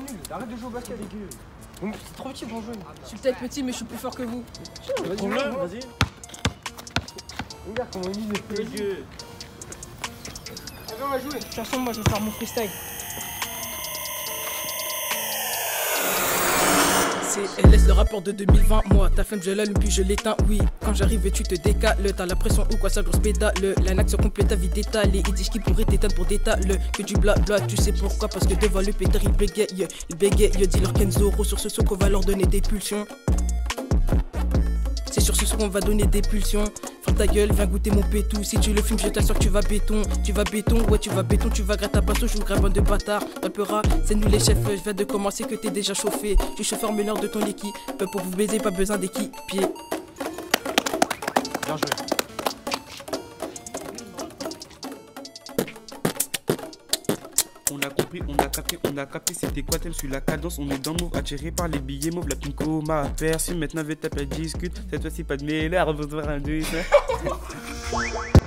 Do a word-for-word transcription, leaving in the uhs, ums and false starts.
Arrête de jouer au basket, dégueu. C'est trop petit pour jouer. Je suis peut-être petit, mais je suis plus fort que vous. Vas-y, Prends-le, vas-y. Regarde comment il est dégueu. Allez, on va jouer. De toute façon, moi, je vais faire mon freestyle. C'est L S le rapport de deux mille vingt. Moi, ta femme, je l'allume puis je l'éteins. Oui, quand j'arrive, tu te décales. T'as la pression ou quoi, ça grosse pédale. L'anax complète ta vie d'étalée. Il dit qui pourrait t'éteindre pour d'étaler. Que du blabla, tu sais pourquoi? Parce que devant le pétard, il bégaye. Il bégaye, dis leur Kenzoro sur ce son qu'on va leur donner des pulsions. C'est sur ce son qu'on va donner des pulsions. Ferme ta gueule, viens goûter mon pétou. Si tu le fumes, je t'assure que tu vas béton. Tu vas béton, ouais, tu vas béton. Tu vas gratter ta passe, je grave bande de bâtard. Rappera, c'est nous les chefs. Je viens de commencer que t'es déjà chauffé. Je suis chauffeur meneur de ton équipe. Pour vous baiser, pas besoin d'équipier. Bien joué. On a compris, on a capté, on a capté, c'était quoi thème sur la cadence, on est dans le move, attiré par les billets mauves, la pinko m'a aperçu, maintenant veut taper discute, cette fois-ci pas de mêlée, on va faire un deux.